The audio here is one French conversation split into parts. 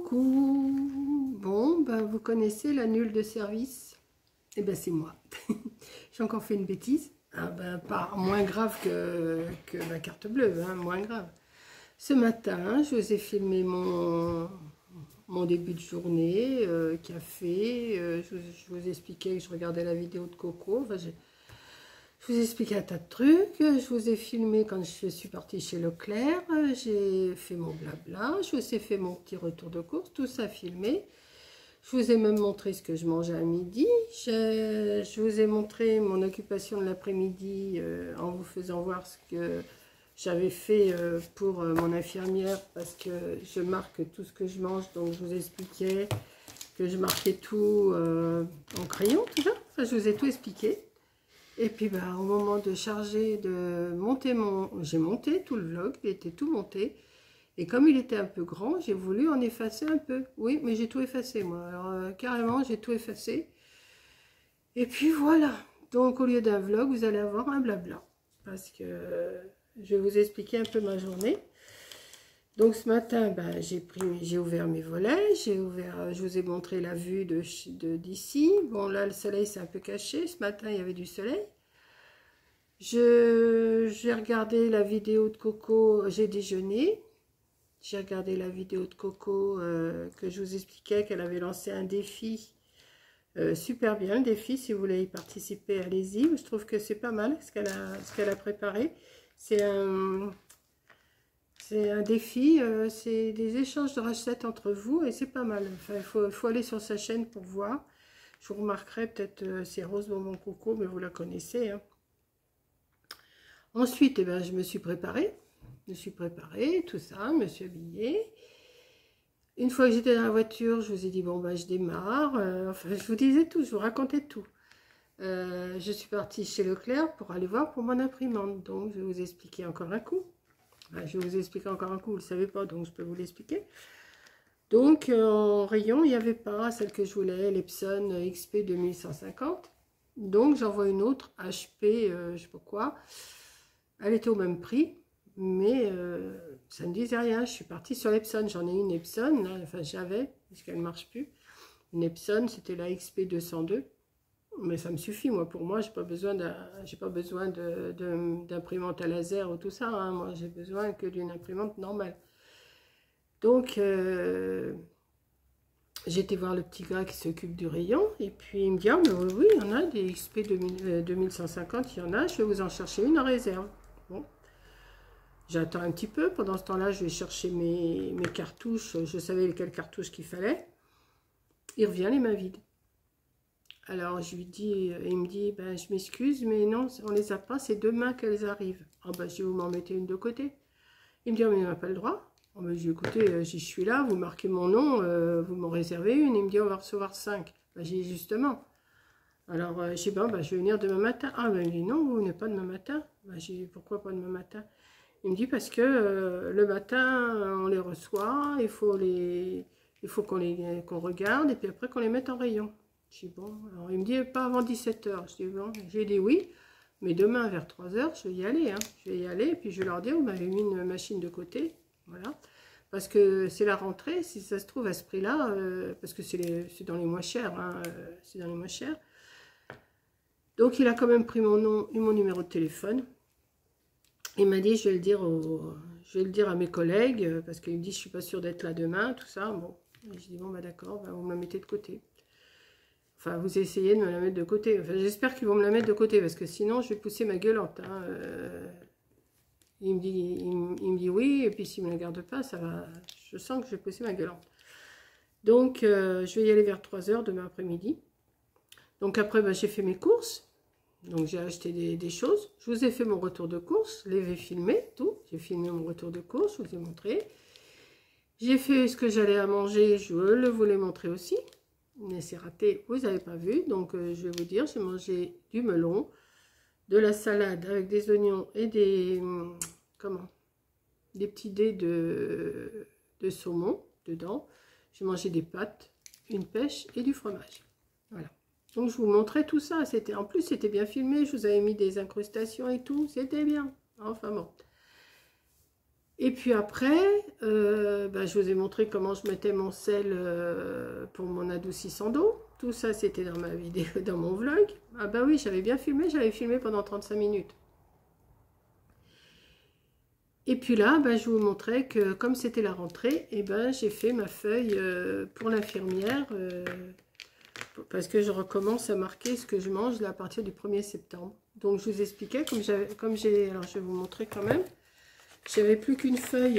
Coucou. Bon, ben, vous connaissez la nulle de service? Eh ben c'est moi. J'ai encore fait une bêtise. Ah ben, pas moins grave que la carte bleue, hein, moins grave. Ce matin, je vous ai filmé mon début de journée, café. Je vous expliquais que je regardais la vidéo de Coco. Enfin, je vous ai expliqué un tas de trucs. Je vous ai filmé quand je suis partie chez Leclerc. J'ai fait mon blabla. Je vous ai fait mon petit retour de course. Tout ça filmé. Je vous ai même montré ce que je mangeais à midi. Je vous ai montré mon occupation de l'après-midi en vous faisant voir ce que j'avais fait pour mon infirmière, parce que je marque tout ce que je mange. Donc je vous expliquais que je marquais tout en crayon, tout ça. Enfin, je vous ai tout expliqué. Et puis bah, au moment de charger, de monter j'ai monté tout le vlog, il était tout monté. Et comme il était un peu grand, j'ai voulu en effacer un peu. Oui, mais j'ai tout effacé, moi. Alors, carrément, j'ai tout effacé. Et puis voilà. Donc, au lieu d'un vlog, vous allez avoir un blabla. Parce que je vais vous expliquer un peu ma journée. Donc, ce matin, ben, j'ai ouvert mes volets. Je vous ai montré la vue d'ici. Bon, là, le soleil s'est un peu caché. Ce matin, il y avait du soleil. J'ai regardé la vidéo de Coco. J'ai déjeuné. J'ai regardé la vidéo de Coco que je vous expliquais qu'elle avait lancé un défi. Super bien le défi, si vous voulez y participer, allez-y. Je trouve que c'est pas mal ce qu'elle a préparé. C'est un défi, c'est des échanges de recettes entre vous et c'est pas mal. Enfin, il faut aller sur sa chaîne pour voir. Je vous remarquerai peut-être, c'est Rose Bonbon Coco, mais vous la connaissez. Hein. Ensuite, eh ben, je me suis préparée. Tout ça, je me suis habillée. Une fois que j'étais dans la voiture, je vous ai dit, bon, bah, je démarre. Enfin, je vous disais tout, je vous racontais tout. Je suis partie chez Leclerc pour aller voir pour mon imprimante. Donc, je vais vous expliquer encore un coup. Enfin, je vais vous expliquer encore un coup, vous ne le savez pas, donc je peux vous l'expliquer. Donc, en rayon, il n'y avait pas celle que je voulais, l'Epson XP 2150. Donc, j'envoie une autre, HP, je ne sais pas quoi. Elle était au même prix. Mais ça ne disait rien. Je suis partie sur l'Epson. J'en ai une Epson, là. Enfin j'avais, puisqu'elle ne marche plus. Une Epson, c'était la XP 202. Mais ça me suffit, moi. Pour moi, j'ai pas besoin d'imprimante à laser ou tout ça. Hein. Moi, j'ai besoin que d'une imprimante normale. Donc, j'ai été voir le petit gars qui s'occupe du rayon. Et puis, il me dit, ah, mais oui, il y en a des XP 2150, il y en a. Je vais vous en chercher une en réserve. Bon. J'attends un petit peu. Pendant ce temps-là, je vais chercher mes cartouches. Je savais quelles cartouches qu'il fallait. Il revient les mains vides. Alors, je lui dis, il me dit, ben, je m'excuse, mais non, on les a pas. C'est demain qu'elles arrivent. Ah ben, je dis, vous m'en mettez une de côté. Il me dit, oh, mais on n'a pas le droit. Ah ben, je dis, écoutez, je suis là, vous marquez mon nom, vous m'en réservez une. Il me dit, on va recevoir 5. Ben, j'ai dit, justement. Alors, je dis, ben, je vais venir demain matin. Ah ben, il me dit, non, vous venez pas demain matin. Ben, j'ai dit, pourquoi pas demain matin? Il me dit parce que le matin, on les reçoit, il faut qu'on regarde et puis après qu'on les mette en rayon. Je dis bon, alors il me dit pas avant 17 h. Je dis bon, j'ai dit oui, mais demain vers 3 h, je vais y aller. Hein. Je vais y aller et puis je vais leur dire, vous m'avez mis une machine de côté. Voilà. Parce que c'est la rentrée, si ça se trouve à ce prix-là, parce que c'est dans les moins chers. Hein, c'est dans les moins chers. Donc il a quand même pris mon nom et mon numéro de téléphone. Il m'a dit, je vais le dire à mes collègues, parce qu'il me dit, je suis pas sûre d'être là demain, tout ça. Bon, je dis, bon, bah d'accord, bah, vous me la mettez de côté. Enfin, vous essayez de me la mettre de côté. Enfin, j'espère qu'ils vont me la mettre de côté, parce que sinon, je vais pousser ma gueulante. Hein. Il me dit oui, et puis s'il ne me la garde pas, ça va. Je sens que je vais pousser ma gueulante. Donc, je vais y aller vers 3 h demain après-midi. Donc après, bah, j'ai fait mes courses. Donc j'ai acheté des choses. Je vous ai fait mon retour de course. J'ai filmé tout. J'ai filmé mon retour de course. Je vous ai montré. J'ai fait ce que j'allais à manger. Je le voulais montrer aussi. Mais c'est raté. Vous n'avez pas vu. Donc je vais vous dire. J'ai mangé du melon. De la salade avec des oignons et des petits dés de saumon dedans. J'ai mangé des pâtes, une pêche et du fromage. Voilà. Donc, je vous montrais tout ça. En plus, c'était bien filmé. Je vous avais mis des incrustations et tout. C'était bien. Enfin bon. Et puis après, je vous ai montré comment je mettais mon sel pour mon adoucissant d'eau. Tout ça, c'était dans ma vidéo, dans mon vlog. Ah bah oui, j'avais bien filmé, j'avais filmé pendant 35 minutes. Et puis là, je vous montrais que comme c'était la rentrée, j'ai fait ma feuille pour l'infirmière parce que je recommence à marquer ce que je mange là, à partir du 1er septembre. Donc je vous expliquais, alors je vais vous montrer quand même, j'avais plus qu'une feuille,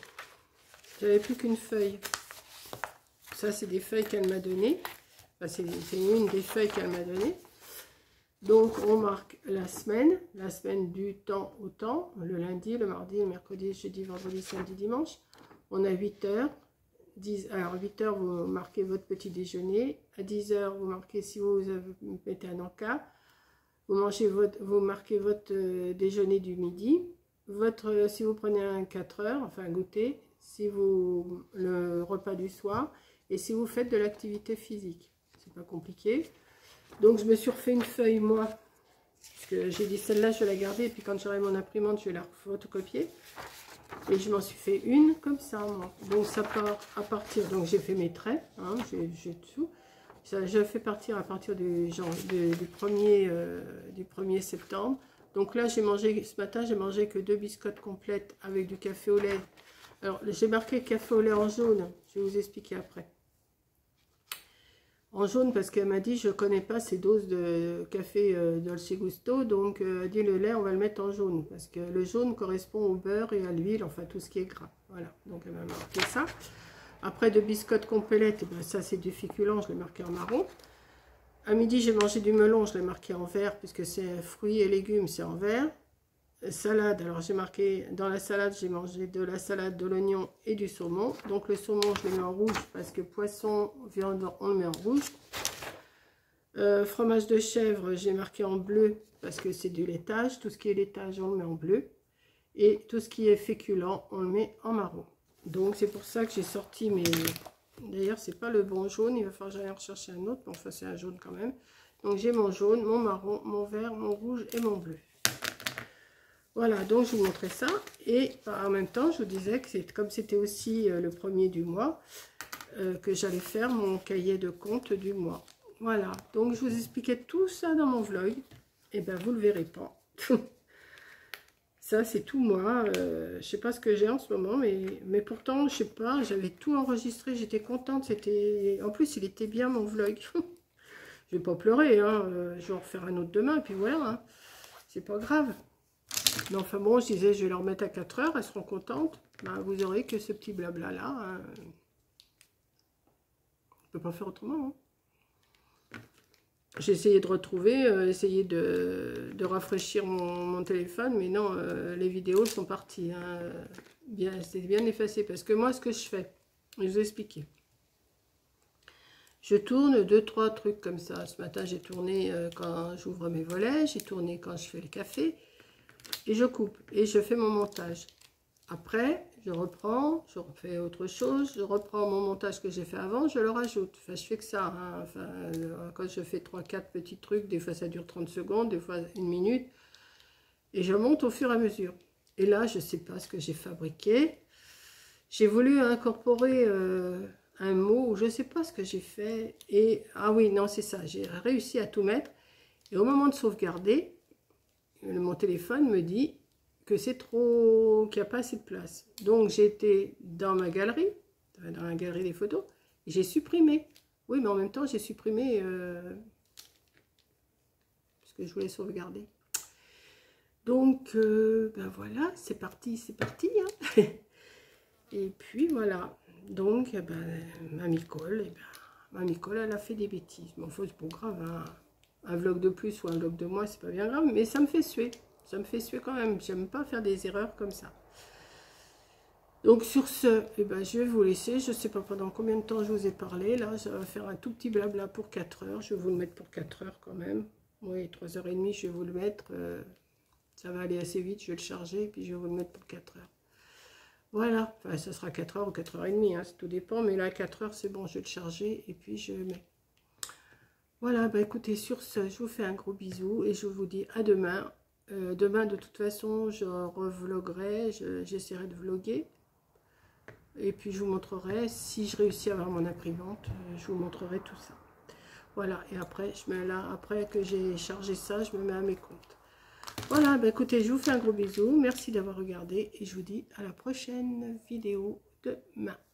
Ça, c'est des feuilles qu'elle m'a données. Enfin, c'est une des feuilles qu'elle m'a données. Donc, on marque la semaine du temps au temps, le lundi, le mardi, le mercredi, le jeudi, vendredi, samedi, dimanche. On a 8 heures. Alors, 8 heures, vous marquez votre petit déjeuner. À 10 heures, vous marquez si vous mettez un encas. Vous marquez votre déjeuner du midi. Si vous prenez un 4 heures, enfin un goûter, le repas du soir, et si vous faites de l'activité physique. C'est pas compliqué. Donc je me suis refait une feuille moi, parce que j'ai dit celle-là je vais la garder, et puis quand j'aurai mon imprimante je vais la photocopier. Et je m'en suis fait une comme ça moi. Donc ça part à partir, donc j'ai fait mes traits, hein, j'ai tout. Je fais partir à partir du 1er septembre. Donc là j'ai mangé, ce matin j'ai mangé que 2 biscottes complètes avec du café au lait. Alors j'ai marqué café au lait en jaune, je vais vous expliquer après. En jaune parce qu'elle m'a dit je connais pas ces doses de café Dolce Gusto, donc elle dit le lait on va le mettre en jaune parce que le jaune correspond au beurre et à l'huile, enfin tout ce qui est gras. Voilà, donc elle m'a marqué ça. Après de biscottes complètes, ça c'est du féculent, je l'ai marqué en marron. À midi j'ai mangé du melon, je l'ai marqué en vert puisque c'est fruits et légumes, c'est en vert. Salade, alors j'ai marqué dans la salade, j'ai mangé de la salade, de l'oignon et du saumon. Donc le saumon je le mets en rouge parce que poisson, viande on le met en rouge. Fromage de chèvre j'ai marqué en bleu parce que c'est du laitage, tout ce qui est laitage on le met en bleu. Et tout ce qui est féculent on le met en marron. Donc c'est pour ça que j'ai sorti mes... D'ailleurs c'est pas le bon jaune, il va falloir que j'aille en rechercher un autre, mais enfin c'est un jaune quand même. Donc j'ai mon jaune, mon marron, mon vert, mon rouge et mon bleu. Voilà, donc je vous montrais ça. Et en même temps, je vous disais que comme c'était aussi le premier du mois, que j'allais faire mon cahier de compte du mois. Voilà, donc je vous expliquais tout ça dans mon vlog. Et vous le verrez pas. Ça, c'est tout moi. Je sais pas ce que j'ai en ce moment, mais pourtant, je sais pas, j'avais tout enregistré. J'étais contente. En plus, il était bien mon vlog. Je vais pas pleurer, hein. Je vais en refaire un autre demain, et puis voilà. Hein. C'est pas grave. Mais enfin bon, je disais, je vais leur mettre à 4 heures, elles seront contentes. Vous aurez que ce petit blabla là. Hein. On ne peut pas faire autrement. Hein. J'ai essayé de retrouver, essayer de rafraîchir mon téléphone, mais non, les vidéos sont parties. Hein. C'est bien effacé parce que moi, ce que je fais, je vais vous expliquer. Je tourne 2-3 trucs comme ça. Ce matin, j'ai tourné quand j'ouvre mes volets, j'ai tourné quand je fais le café. Et je coupe et je fais mon montage. Après, je reprends, je refais autre chose, je reprends mon montage que j'ai fait avant, je le rajoute. Enfin, je fais que ça. Hein. Enfin, quand je fais 3-4 petits trucs, des fois ça dure 30 secondes, des fois 1 minute. Et je monte au fur et à mesure. Et là, je ne sais pas ce que j'ai fabriqué. J'ai voulu incorporer un mot, je ne sais pas ce que j'ai fait. Et ah oui, non, c'est ça. J'ai réussi à tout mettre. Et au moment de sauvegarder, mon téléphone me dit que c'est trop, qu'il n'y a pas assez de place. Donc j'étais dans ma galerie, dans la galerie des photos, et j'ai supprimé. Oui, mais en même temps j'ai supprimé ce que je voulais sauvegarder. Donc voilà, c'est parti. Hein. Et puis voilà. Donc Mamie Cole, elle a fait des bêtises. Bon, c'est pas grave. Hein. Un vlog de plus ou un vlog de moins, c'est pas bien grave, mais ça me fait suer. Ça me fait suer quand même. J'aime pas faire des erreurs comme ça. Donc sur ce, je vais vous laisser. Je sais pas pendant combien de temps je vous ai parlé. Là, ça va faire un tout petit blabla pour 4 heures. Je vais vous le mettre pour 4 heures quand même. Oui, 3h30, je vais vous le mettre. Ça va aller assez vite. Je vais le charger et puis je vais vous le mettre pour 4 heures. Voilà. Enfin, ça sera 4 heures ou 4h30. Hein, ça tout dépend. Mais là, 4 heures, c'est bon. Je vais le charger et puis je le mets. Voilà, écoutez, sur ce, je vous fais un gros bisou et je vous dis à demain Demain, de toute façon, je revloguerai, j'essaierai de vloguer. Et puis, je vous montrerai, si je réussis à avoir mon imprimante, je vous montrerai tout ça. Voilà, et après, après que j'ai chargé ça, je me mets à mes comptes. Voilà, bah écoutez, je vous fais un gros bisou. Merci d'avoir regardé et je vous dis à la prochaine vidéo demain.